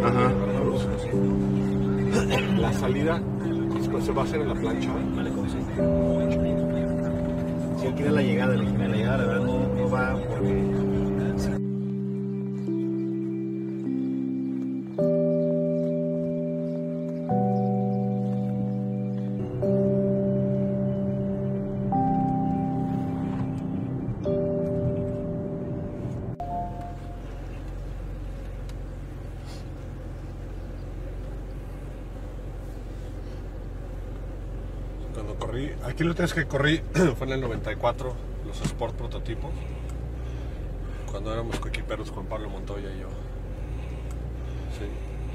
Ajá. La salida se va a hacer en la plancha. Vale, ¿cómo se dice? Si él quiere la llegada, la llegada, la verdad no va porque... Cuando corrí, aquí lo tienes que corrí fue en el 94, los Sport prototipos, cuando éramos coequiperos Juan Pablo Montoya y yo. Sí.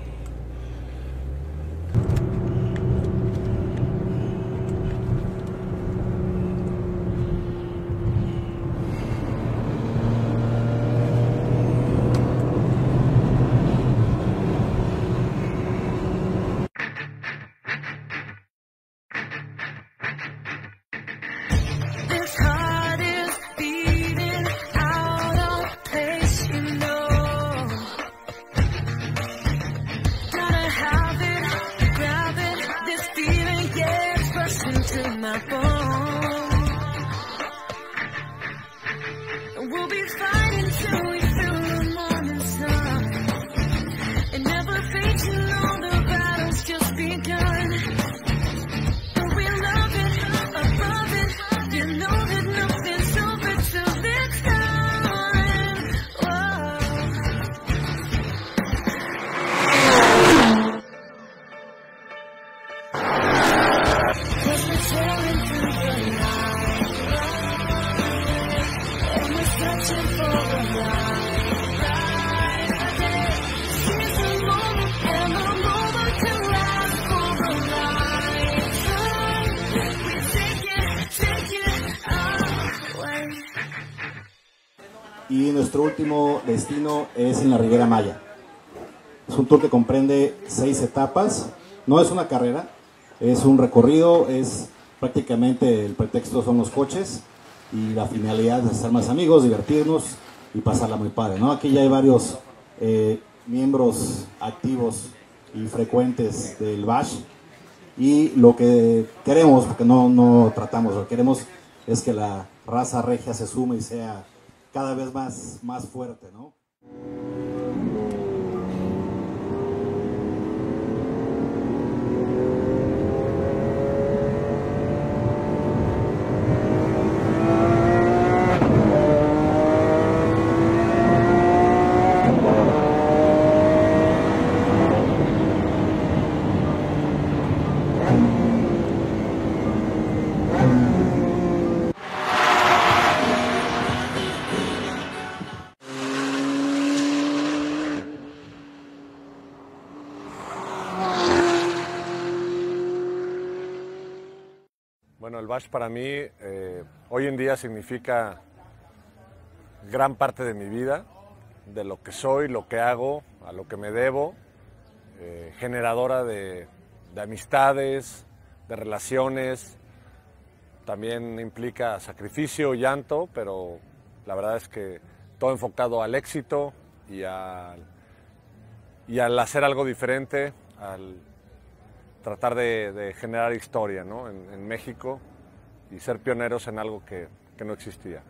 This heart is beating out of place, you know. Gotta have it, grab it. This feeling gets rushed into my bones. And we'll be fighting till we feel the morning sun. It never fades, you know the battle's just begun. But we love it, above it. You know that nothing's over till it's done. Whoa. Cause we're tearing through the night, and we're searching for a light. Seize the moment and the moment to last for a lifetime. We take it away. Y nuestro último destino es en la Riviera Maya. Es un tour que comprende 6 etapas. No es una carrera, es un recorrido, es prácticamente el pretexto son los coches y la finalidad es hacer más amigos, divertirnos y pasarla muy padre, ¿no? Aquí ya hay varios miembros activos y frecuentes del Bash y lo que queremos, porque no tratamos, lo que queremos es que la raza regia se sume y sea cada vez más fuerte, ¿no? Bueno, el Bash para mí hoy en día significa gran parte de mi vida, de lo que soy, lo que hago, a lo que me debo, generadora de amistades, de relaciones, también implica sacrificio, llanto, pero la verdad es que todo enfocado al éxito y al hacer algo diferente, al tratar de generar historia, ¿no? en México y ser pioneros en algo que no existía.